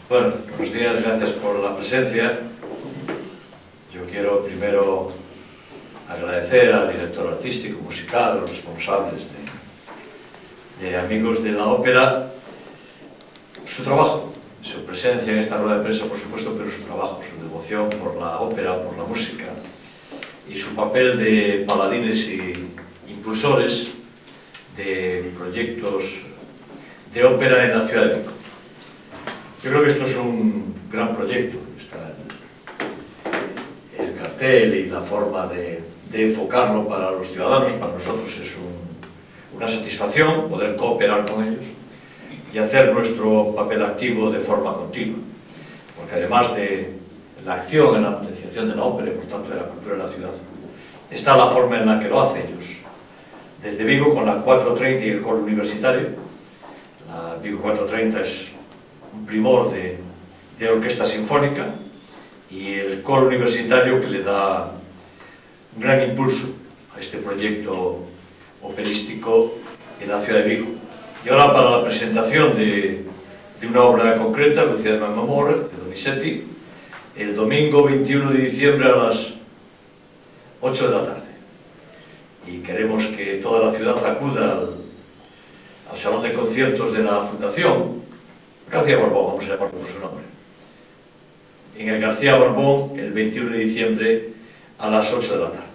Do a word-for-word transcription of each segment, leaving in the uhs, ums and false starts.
Bueno, buenos días, gracias por la presencia. Yo quiero primero agradecer al director artístico, musical, a los responsables de, de Amigos de la Ópera, su trabajo, su presencia en esta rueda de prensa, por supuesto, pero su trabajo, su devoción por la ópera, por la música, y su papel de paladines y impulsores de proyectos de ópera en la ciudad de Vigo. Yo creo que esto es un gran proyecto, está el, el cartel y la forma de, de enfocarlo para los ciudadanos. Para nosotros es un, una satisfacción poder cooperar con ellos y hacer nuestro papel activo de forma continua, porque además de la acción en la potenciación de la ópera y por tanto de la cultura de la ciudad, está la forma en la que lo hacen ellos. Desde Vigo, con la cuatro treinta y el coro universitario, la Vigo cuatro treinta es un primor de, de orquesta sinfónica, y el coro universitario que le da un gran impulso a este proyecto operístico en la ciudad de Vigo. Y ahora, para la presentación de, de una obra concreta, Lucía de Mamamor, de Donizetti, el domingo veintiuno de diciembre a las ocho de la tarde. Y queremos que toda la ciudad acuda al, al salón de conciertos de la Fundación García Borbón, vamos a llamarlo por su nombre, en el García Borbón, el veintiuno de diciembre a las ocho de la tarde.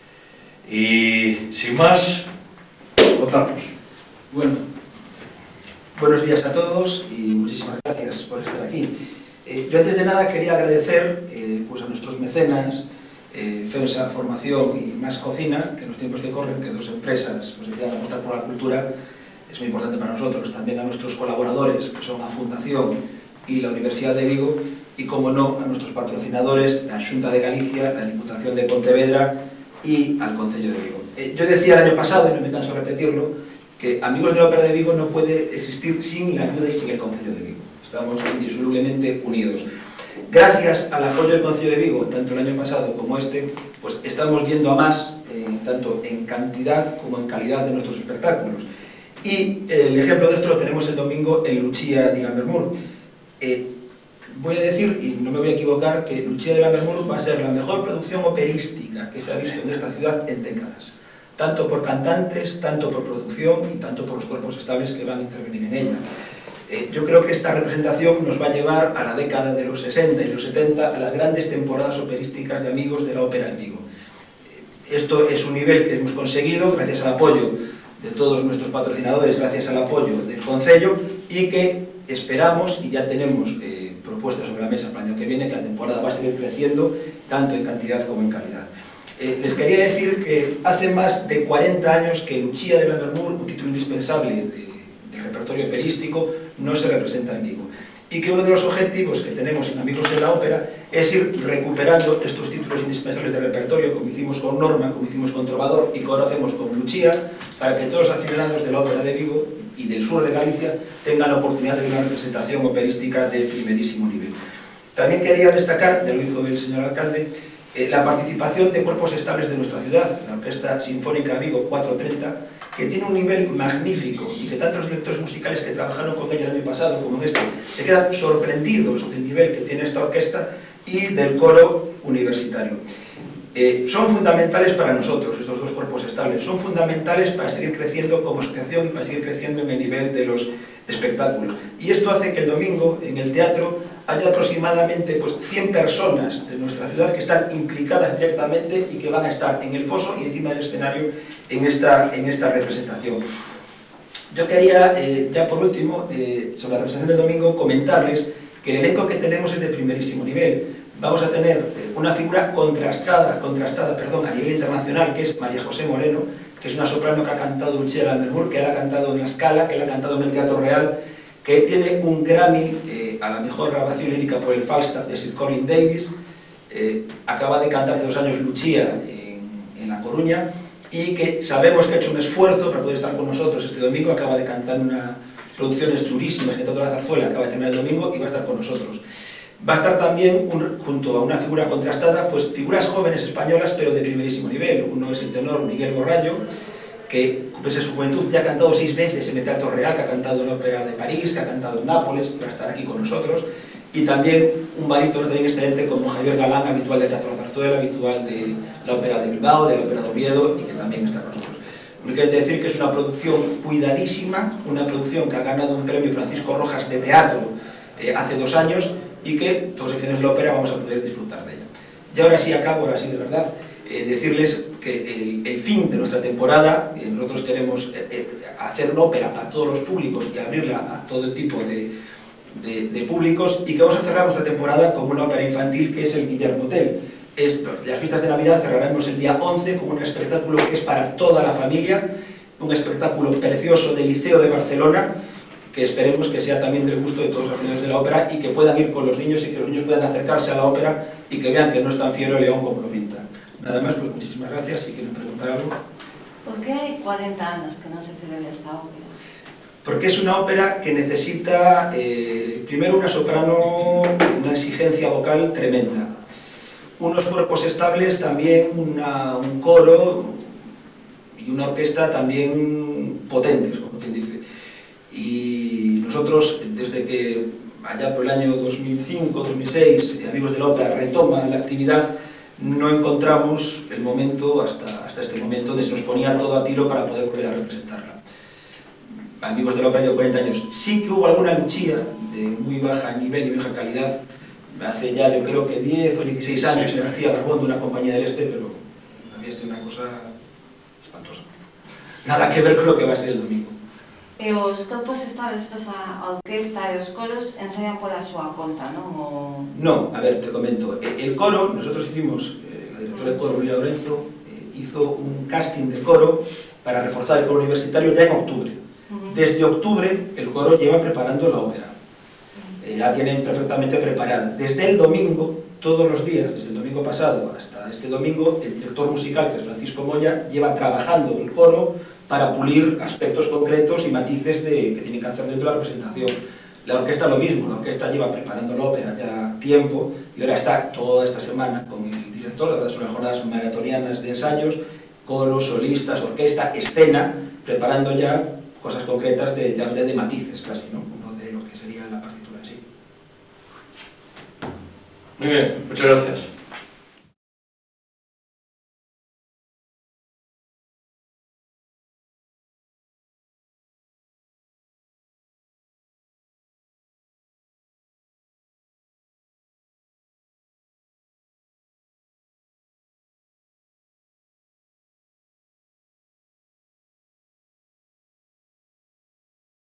Y sin más, votamos. Bueno, buenos días a todos y muchísimas gracias por estar aquí. Eh, yo antes de nada quería agradecer eh, pues a nuestros mecenas, eh, FEMSA Formación y Más Cocina, que en los tiempos que corren, que dos empresas pues decidan apostar por la cultura, es muy importante para nosotros. También a nuestros colaboradores, que son la Fundación y la Universidad de Vigo, y como no, a nuestros patrocinadores, la Xunta de Galicia, la Diputación de Pontevedra y al Concello de Vigo. Eh, yo decía el año pasado, y no me canso de repetirlo, que Amigos de la Ópera de Vigo no puede existir sin la ayuda y sin el Concello de Vigo. Estamos indisolublemente unidos. Gracias al apoyo del Concello de Vigo, tanto el año pasado como este, pues estamos yendo a más, eh, tanto en cantidad como en calidad de nuestros espectáculos. Y eh, el ejemplo de esto lo tenemos el domingo en Lucia di Lammermoor. Eh, voy a decir, y no me voy a equivocar, que Lucia di Lammermoor va a ser la mejor producción operística que se ha visto en esta ciudad en décadas. Tanto por cantantes, tanto por producción y tanto por los cuerpos estables que van a intervenir en ella. Eh, yo creo que esta representación nos va a llevar a la década de los sesenta y los setenta, a las grandes temporadas operísticas de Amigos de la Ópera en Vigo. Eh, esto es un nivel que hemos conseguido gracias al apoyo de todos nuestros patrocinadores, gracias al apoyo del Concello, y que esperamos, y ya tenemos eh, propuestas sobre la mesa para el año que viene, que la temporada va a seguir creciendo tanto en cantidad como en calidad. Eh, les quería decir que hace más de cuarenta años que Lucia di Lammermoor, un título indispensable de, del repertorio operístico, no se representa en Vigo, y que uno de los objetivos que tenemos en Amigos de la Ópera es ir recuperando estos títulos indispensables del repertorio, como hicimos con Norma, como hicimos con Trovador y como hacemos con Lucia, para que todos los aficionados de la Ópera de Vigo y del sur de Galicia tengan la oportunidad de una representación operística de primerísimo nivel. También quería destacar, ya lo hizo el señor alcalde, eh, la participación de cuerpos estables de nuestra ciudad, la Orquesta Sinfónica Vigo cuatro treinta, que tiene un nivel magnífico y que tanto los directores musicales que trabajaron con ella el año pasado como en este se quedan sorprendidos del nivel que tiene esta orquesta, y del coro universitario. Eh, son fundamentales para nosotros estos dos cuerpos estables, son fundamentales para seguir creciendo como asociación y para seguir creciendo en el nivel de los espectáculos. Y esto hace que el domingo en el teatro haya aproximadamente pues, cien personas de nuestra ciudad que están implicadas directamente y que van a estar en el foso y encima del escenario en esta, en esta representación. Yo quería, eh, ya por último, eh, sobre la representación del domingo, comentarles que el elenco que tenemos es de primerísimo nivel. Vamos a tener eh, una figura contrastada, contrastada perdón, a nivel internacional, que es María José Moreno, que es una soprano que ha cantado Lucia di Lammermoor, que la ha cantado en La Scala, que la ha cantado en el Teatro Real, que tiene un Grammy eh, a la mejor grabación lírica por el Falstaff de Sir Colin Davis, eh, acaba de cantar hace dos años Lucia en, en La Coruña, y que sabemos que ha hecho un esfuerzo para poder estar con nosotros este domingo. Acaba de cantar unas producciones durísimas en el Teatro de la Zarzuela, acaba de terminar el domingo y va a estar con nosotros. Va a estar también, un, junto a una figura contrastada, pues figuras jóvenes españolas, pero de primerísimo nivel. Uno es el tenor Miguel Borrallo, que pese a su juventud ya ha cantado seis veces en el Teatro Real, que ha cantado en la Ópera de París, que ha cantado en Nápoles, va a estar aquí con nosotros. y también un barítono también excelente como Javier Galán, habitual de Teatro de Zarzuela, habitual de la Ópera de Bilbao, de la Ópera de Oviedo, y que también está con nosotros. Únicamente decir que es una producción cuidadísima, una producción que ha ganado un premio Francisco Rojas de teatro eh, hace dos años, y que todas las secciones de la ópera vamos a poder disfrutar de ella. Y ahora sí acabo, ahora sí de verdad, eh, decirles que el, el fin de nuestra temporada, eh, nosotros queremos eh, eh, hacer una ópera para todos los públicos y abrirla a todo tipo de, de, de públicos, y que vamos a cerrar nuestra temporada con una ópera infantil que es el Guillermo Tell. Es, las fiestas de Navidad cerraremos el día once con un espectáculo que es para toda la familia, un espectáculo precioso del Liceo de Barcelona, que esperemos que sea también del gusto de todos los aficionados de la ópera y que puedan ir con los niños y que los niños puedan acercarse a la ópera y que vean que no es tan fiero el león como lo pinta. Nada más, pues muchísimas gracias. Si quieren preguntar algo. ¿Por qué hay cuarenta años que no se celebra esta ópera? Porque es una ópera que necesita, eh, primero, una soprano, una exigencia vocal tremenda, unos cuerpos estables, también una, un coro y una orquesta también potentes, como quien dice. Y nosotros, desde que allá por el año dos mil cinco dos mil seis, Amigos de la Ópera retoma la actividad, no encontramos el momento, hasta, hasta este momento, donde se nos ponía todo a tiro para poder volver a representarla. Amigos de la Ópera lleva cuarenta años. Sí que hubo alguna luchilla de muy baja nivel y baja calidad, hace ya yo creo que diez o dieciséis años, en García Barbón, de una compañía del Este, pero había sido una cosa espantosa. Nada que ver con lo que va a ser el domingo. E os corpos estables, a orquesta e os coros enseñan pola súa conta, non? O... No, a ver, te comento. El coro, nosotros hicimos, eh, la directora de coro, Nuria Lorenzo, eh, hizo un casting de coro para reforzar el coro universitario ya en octubre. Uh-huh. Desde octubre el coro lleva preparando la ópera. Uh-huh. eh, la tienen perfectamente preparada. Desde el domingo, todos los días, desde el domingo pasado hasta este domingo, el director musical, que es Francisco Moya, lleva trabajando el coro para pulir aspectos concretos y matices de, que tienen que hacer dentro de la representación. La orquesta lo mismo, la orquesta lleva preparando la ópera ya tiempo y ahora está toda esta semana con el director. La verdad son unas jornadas maratonianas de ensayos, coros, solistas, orquesta, escena, preparando ya cosas concretas de, de, de matices casi, ¿no? Uno de lo que sería la partitura en sí. Muy bien, muchas gracias.